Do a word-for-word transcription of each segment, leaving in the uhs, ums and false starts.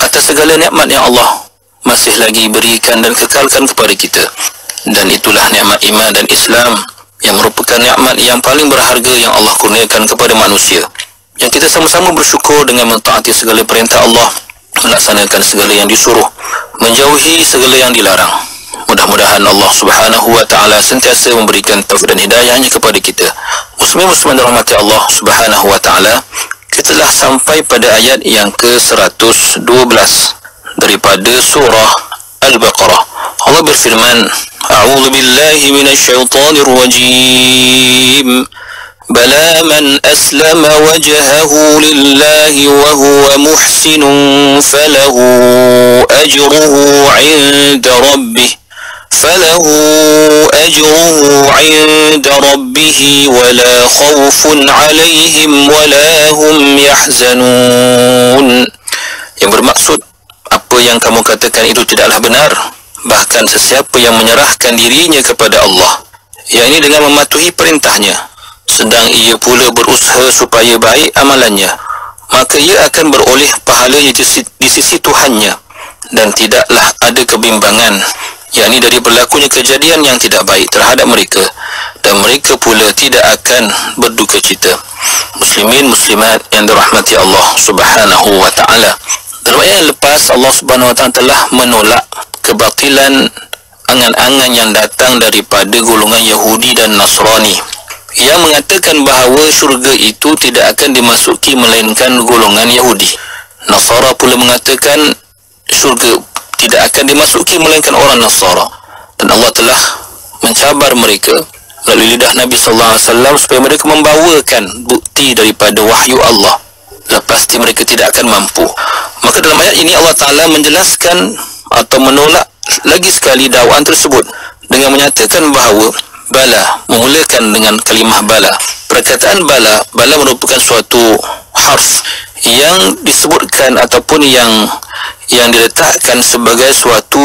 atas segala nikmat yang Allah masih lagi berikan dan kekalkan kepada kita. Dan itulah nikmat iman dan Islam yang merupakan nikmat yang paling berharga yang Allah kurniakan kepada manusia, yang kita sama-sama bersyukur dengan mentaati segala perintah Allah, melaksanakan segala yang disuruh, menjauhi segala yang dilarang. Mudah-mudahan Allah Subhanahu wa taala sentiasa memberikan taufik dan hidayahnya kepada kita. Muslim-muslimin dirahmati Allah Subhanahu wa taala, kita telah sampai pada ayat yang ke seratus dua belas daripada surah Al-Baqarah. Allah berfirman, A'udzu billahi minasy syaithanir rajim. Bala man aslama wajhahu lillahi wa huwa muhsinun falahu ajruhu 'inda rabbih falahu ajruhu 'inda rabbih wala khaufun 'alaihim wala hum yahzanun. Yang bermaksud, apa yang kamu katakan itu tidaklah benar. Bahkan sesiapa yang menyerahkan dirinya kepada Allah, yakni dengan mematuhi perintahnya, sedang ia pula berusaha supaya baik amalannya, maka ia akan beroleh pahalanya di sisi, di sisi Tuhannya, dan tidaklah ada kebimbangan, yakni dari berlakunya kejadian yang tidak baik terhadap mereka, dan mereka pula tidak akan berduka cita. Muslimin muslimat yang dirahmati Allah Subhanahu wa taala, dalam ayat yang lepas Allah Subhanahu wa taala telah menolak kebatilan angan-angan yang datang daripada golongan Yahudi dan Nasrani, yang mengatakan bahawa syurga itu tidak akan dimasuki melainkan golongan Yahudi. Nasara pula mengatakan syurga tidak akan dimasuki melainkan orang Nasara, dan Allah telah mencabar mereka melalui lidah Nabi sallallahu alaihi wasallam supaya mereka membawakan bukti daripada wahyu Allah. Lepas itu mereka tidak akan mampu. Maka dalam ayat ini Allah Ta'ala menjelaskan atau menolak lagi sekali dakwaan tersebut dengan menyatakan bahawa bala, memulakan dengan kalimah bala. Perkataan bala, bala merupakan suatu harf yang disebutkan ataupun yang yang diletakkan sebagai suatu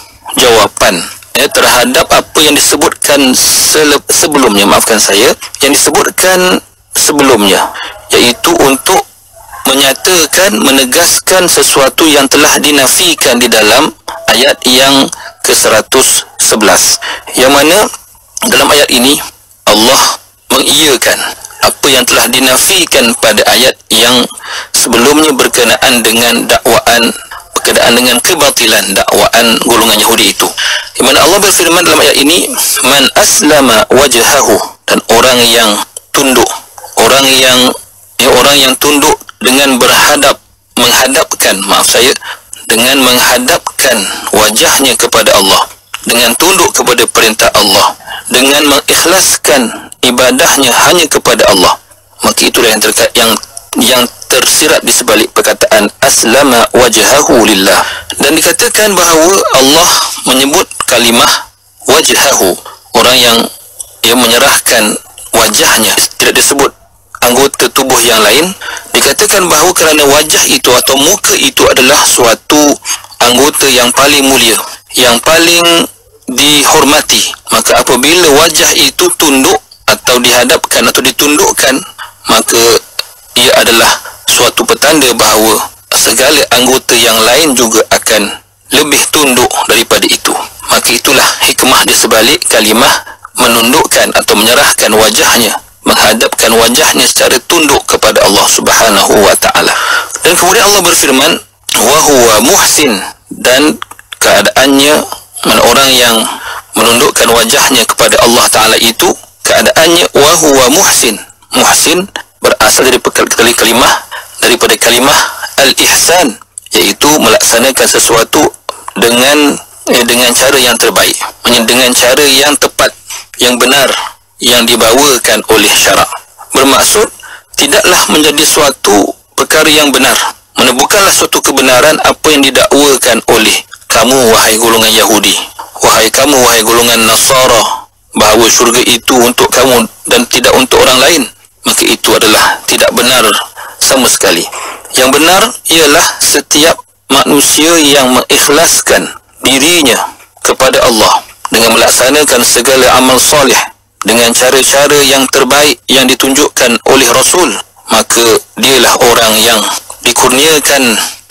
jawapan ya, terhadap apa yang disebutkan sele, sebelumnya, maafkan saya, yang disebutkan sebelumnya, iaitu untuk menyatakan, menegaskan sesuatu yang telah dinafikan di dalam ayat yang ke seratus sebelas, yang mana dalam ayat ini Allah mengiyakan apa yang telah dinafikan pada ayat yang sebelumnya berkenaan dengan dakwaan, berkenaan dengan kebatilan dakwaan golongan Yahudi itu, di mana Allah berfirman dalam ayat ini, man aslama wajhahu, dan orang yang tunduk, orang yang ya, orang yang tunduk dengan berhadap, menghadapkan, maaf saya, dengan menghadapkan wajahnya kepada Allah, dengan tunduk kepada perintah Allah, dengan mengikhlaskan ibadahnya hanya kepada Allah, maka itulah yang terkait yang yang tersirat di sebalik perkataan aslama wajhahu lillah. Dan dikatakan bahawa Allah menyebut kalimah wajhahu, orang yang ia menyerahkan wajahnya, tidak disebut anggota tubuh yang lain. Dikatakan bahawa kerana wajah itu atau muka itu adalah suatu anggota yang paling mulia, yang paling dihormati, maka apabila wajah itu tunduk atau dihadapkan atau ditundukkan, maka ia adalah suatu petanda bahawa segala anggota yang lain juga akan lebih tunduk daripada itu. Maka itulah hikmah di sebalik kalimah menundukkan atau menyerahkan wajahnya, menghadapkan wajahnya secara tunduk kepada Allah Subhanahu wa taala. Dan kemudian Allah berfirman, wa huwa muhsin, dan keadaannya, mana orang yang menundukkan wajahnya kepada Allah Taala itu, keadaannya wa huwa muhsin. Muhsin berasal dari kalimah daripada kalimah al-ihsan, iaitu melaksanakan sesuatu dengan eh, dengan cara yang terbaik, dengan cara yang tepat, yang benar, yang dibawakan oleh syarak. Bermaksud tidaklah menjadi suatu perkara yang benar, mana bukanlah suatu kebenaran apa yang didakwakan oleh kamu wahai golongan Yahudi, wahai kamu wahai golongan Nasara, bahawa syurga itu untuk kamu dan tidak untuk orang lain, maka itu adalah tidak benar sama sekali. Yang benar ialah setiap manusia yang mengikhlaskan dirinya kepada Allah dengan melaksanakan segala amal soleh dengan cara-cara yang terbaik yang ditunjukkan oleh Rasul, maka dialah orang yang dikurniakan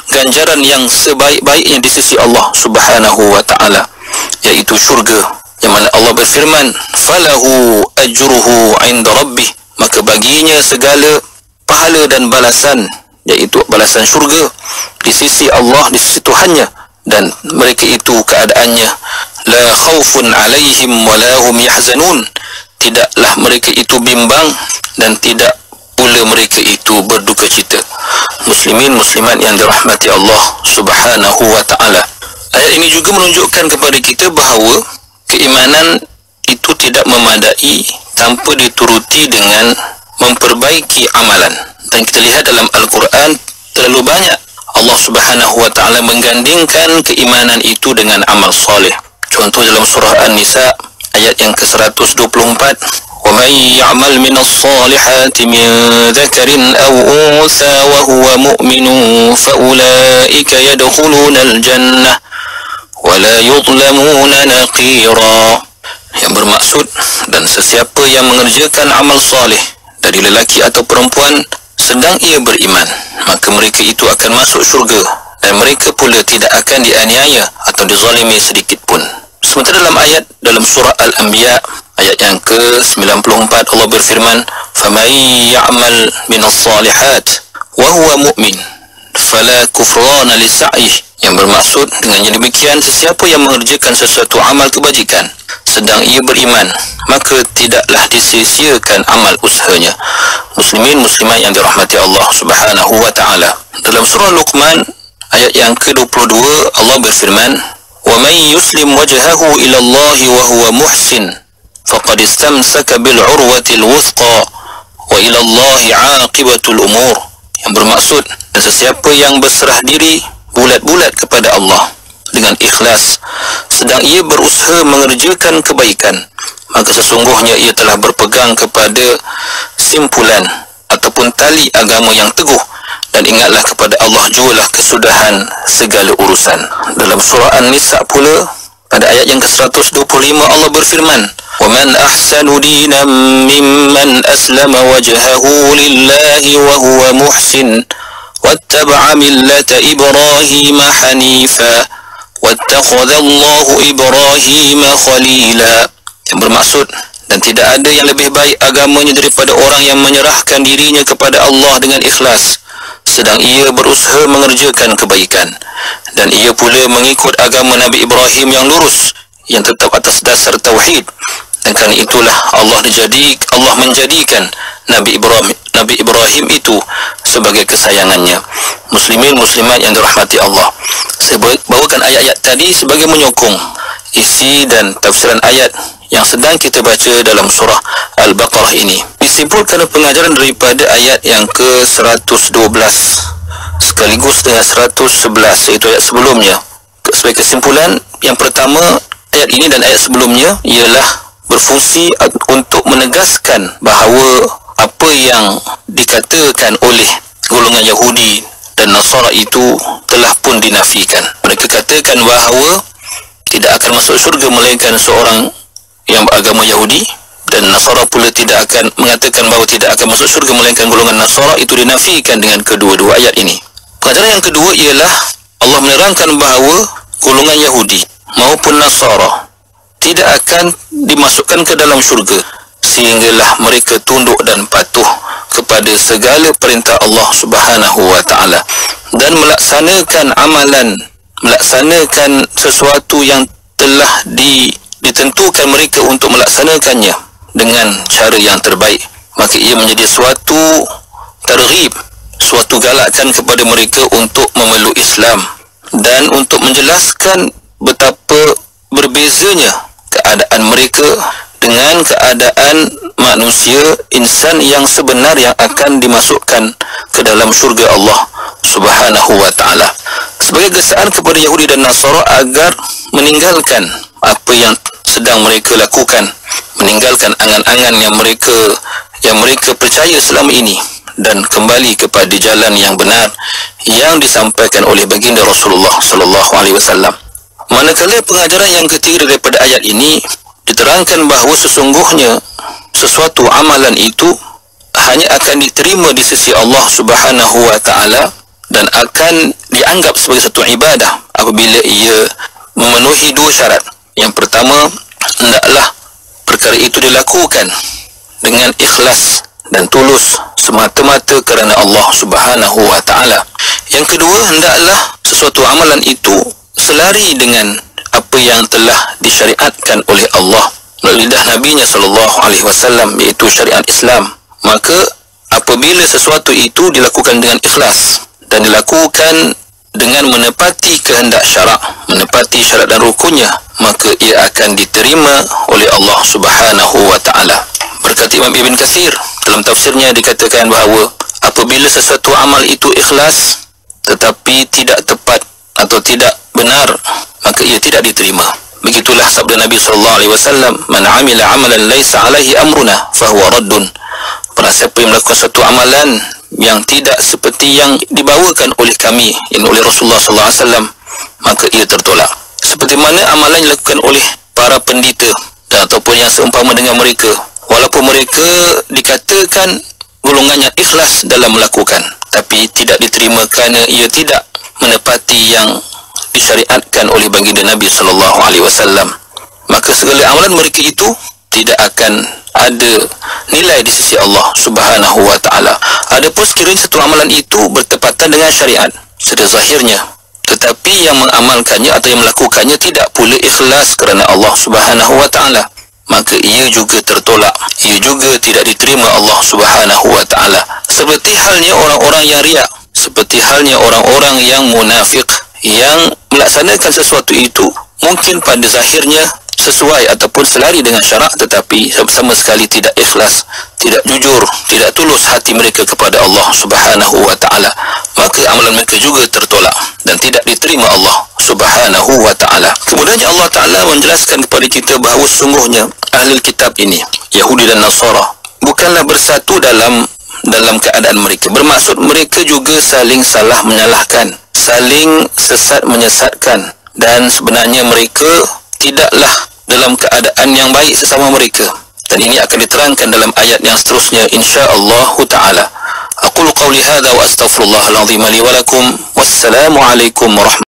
ganjaran yang sebaik-baiknya di sisi Allah Subhanahu wa ta'ala, yaitu syurga, yang mana Allah berfirman, falahu ajruhu 'inda rabbih, maka baginya segala pahala dan balasan, yaitu balasan syurga di sisi Allah, di sisi Tuhannya, dan mereka itu keadaannya la khaufun 'alaihim wa la hum yahzanun, tidaklah mereka itu bimbang dan tidak pula mereka itu berduka cita. Muslimin muslimat yang dirahmati Allah Subhanahu wa ta'ala, ayat ini juga menunjukkan kepada kita bahawa keimanan itu tidak memadai tanpa dituruti dengan memperbaiki amalan. Dan kita lihat dalam Al-Quran terlalu banyak Allah Subhanahu wa ta'ala menggandingkan keimanan itu dengan amal soleh. Contoh dalam surah An-Nisa ayat yang ke seratus dua puluh empat, وَمَنْ يَعْمَلْ مِنَ الصَّالِحَاتِ مِنْ ذَكَرٍ أَوْ أُنْثَى وَهُوَ مُؤْمِنٌ فَأُولَئِكَ يَدْخُلُونَ الْجَنَّةَ وَلَا يُظْلَمُونَ نَقِيرًا. Yang bermaksud, dan sesiapa yang mengerjakan amal soleh dari lelaki atau perempuan sedang ia beriman, maka mereka itu akan masuk syurga, dan mereka pula tidak akan dianiaya atau dizalimi sedikit pun. Sementara dalam ayat dalam surah Al-Anbiya ayat yang ke sembilan puluh empat, Allah berfirman, فَمَنْ يَعْمَلْ مِنَ الصَّالِحَاتِ وَهُوَ مُؤْمِنٌ فَلَا كُفْرَانَ لِسَعْيِهِ. Yang bermaksud, dengannya demikian, sesiapa yang mengerjakan sesuatu amal kebajikan sedang ia beriman, maka tidaklah disia-siakan amal usahanya. Muslimin muslimat yang dirahmati Allah Subhanahu wa ta'ala, dalam surah Luqman ayat yang ke dua puluh dua, Allah berfirman, وَمَنْ يُسْلِمْ وَجْهَهُ إِلَى اللَّهِ وَهُوَ مُحْسِنٌ فَقَدْ اسْتَمْسَكَ بِالْعُرْوَةِ الْوُثْقَى وَإِلَى اللَّهِ عَاقِبَةُ الْأُمُورِ. Yang bermaksud, dan sesiapa yang berserah diri bulat-bulat kepada Allah dengan ikhlas, sedang ia berusaha mengerjakan kebaikan, maka sesungguhnya ia telah berpegang kepada simpulan ataupun tali agama yang teguh, dan ingatlah kepada Allah jualah kesudahan segala urusan. Dalam surah An-Nisa pula pada ayat yang ke seratus dua puluh lima, Allah berfirman, وَمَنْ أَحْسَنُ دِينًا مِمَّنْ أَسْلَمَ وَجْهَهُ لِلَّهِ وَهُوَ مُحْسِنٌ وَاتَّبَعَ مِلَّةَ إِبْرَاهِيمَ حَنِيفًا وَاتَّخَذَ اللَّهُ إِبْرَاهِيمَ خَلِيلًا. Yang bermaksud, dan tidak ada yang lebih baik agamanya daripada orang yang menyerahkan dirinya kepada Allah dengan ikhlas, sedang ia berusaha mengerjakan kebaikan, dan ia pula mengikut agama Nabi Ibrahim yang lurus, yang tetap atas dasar tauhid. Dan kerana itulah Allah dijadi, Allah menjadikan Nabi Ibrahim, Nabi Ibrahim itu sebagai kesayangannya. Muslimin muslimat yang dirahmati Allah, saya bawakan ayat-ayat tadi sebagai menyokong isi dan tafsiran ayat yang sedang kita baca dalam surah Al-Baqarah ini. Disimpulkan pengajaran daripada ayat yang ke seratus dua belas sekaligus dengan seratus sebelas, iaitu ayat sebelumnya. Sebagai kesimpulan, yang pertama, ayat ini dan ayat sebelumnya ialah berfungsi untuk menegaskan bahawa apa yang dikatakan oleh golongan Yahudi dan Nasara itu telah pun dinafikan. Mereka katakan bahawa tidak akan masuk syurga melainkan seorang yang beragama Yahudi, dan Nasara pula tidak akan mengatakan bahawa tidak akan masuk syurga melainkan golongan Nasara. Itu dinafikan dengan kedua-dua ayat ini. Pelajaran yang kedua ialah Allah menerangkan bahawa golongan Yahudi maupun Nasara tidak akan dimasukkan ke dalam syurga sehinggalah mereka tunduk dan patuh kepada segala perintah Allah Subhanahu wa ta'ala dan melaksanakan amalan, melaksanakan sesuatu yang telah di, ditentukan mereka untuk melaksanakannya dengan cara yang terbaik. Maka ia menjadi suatu targhib, suatu galakan kepada mereka untuk memeluk Islam dan untuk menjelaskan betapa berbezanya keadaan mereka dengan keadaan manusia, insan yang sebenar yang akan dimasukkan ke dalam syurga Allah Subhanahu wa ta'ala. Sebagai gesaan kepada Yahudi dan Nasara agar meninggalkan apa yang sedang mereka lakukan, meninggalkan angan-angan yang mereka yang mereka percaya selama ini dan kembali kepada jalan yang benar yang disampaikan oleh baginda Rasulullah sallallahu alaihi wasallam. Manakala pengajaran yang ketiga daripada ayat ini diterangkan bahawa sesungguhnya sesuatu amalan itu hanya akan diterima di sisi Allah Subhanahu wa ta'ala dan akan dianggap sebagai satu ibadah apabila ia memenuhi dua syarat. Yang pertama, hendaklah perkara itu dilakukan dengan ikhlas dan tulus semata-mata kerana Allah Subhanahu wa taala. Yang kedua, hendaklah sesuatu amalan itu selari dengan apa yang telah disyariatkan oleh Allah melalui lidah Nabi-Nya sallallahu alaihi wasallam, iaitu syariat Islam. Maka apabila sesuatu itu dilakukan dengan ikhlas dan dilakukan dengan menepati kehendak syarak, menepati syarat dan rukunnya, maka ia akan diterima oleh Allah Subhanahu wa taala. Berkata Imam Ibn Katsir dalam tafsirnya, dikatakan bahawa apabila sesuatu amal itu ikhlas tetapi tidak tepat atau tidak benar, maka ia tidak diterima. Begitulah sabda Nabi sallallahu alaihi wasallam, "Man 'amila 'amalan laisa 'alaihi amruna fahuwa raddun." Barang siapa yang melakukan satu amalan yang tidak seperti yang dibawakan oleh kami, yang oleh Rasulullah sallallahu alaihi wasallam, maka ia tertolak. Seperti mana amalan yang dilakukan oleh para pendeta dan ataupun yang seumpama dengan mereka, walaupun mereka dikatakan golongannya ikhlas dalam melakukan, tapi tidak diterima kerana ia tidak menepati yang disyariatkan oleh baginda Nabi sallallahu alaihi wasallam, maka segala amalan mereka itu tidak akan ada nilai di sisi Allah Subhanahu wa taala. Adapun sekiranya satu amalan itu bertepatan dengan syariat secara zahirnya, tetapi yang mengamalkannya atau yang melakukannya tidak pula ikhlas kerana Allah Subhanahu wa taala, maka ia juga tertolak, ia juga tidak diterima Allah Subhanahu wa taala. Seperti halnya orang-orang yang riak, seperti halnya orang-orang yang munafik, yang melaksanakan sesuatu itu mungkin pada zahirnya sesuai ataupun selari dengan syarak, tetapi sama sekali tidak ikhlas, tidak jujur, tidak tulus hati mereka kepada Allah Subhanahu wa taala, maka amalan mereka juga tertolak dan tidak diterima Allah Subhanahu wa taala. Kemudian Allah Taala menjelaskan kepada kita bahawa sungguhnya ahli kitab ini, Yahudi dan Nasara, bukanlah bersatu dalam dalam keadaan mereka. Bermaksud mereka juga saling salah menyalahkan, saling sesat menyesatkan, dan sebenarnya mereka tidaklah dalam keadaan yang baik sesama mereka. Dan ini akan diterangkan dalam ayat yang seterusnya insya-Allah taala. Aqulu qawli hadza wa astaghfirullahal azim li wa lakum. Wassalamu alaikum warahmatullahi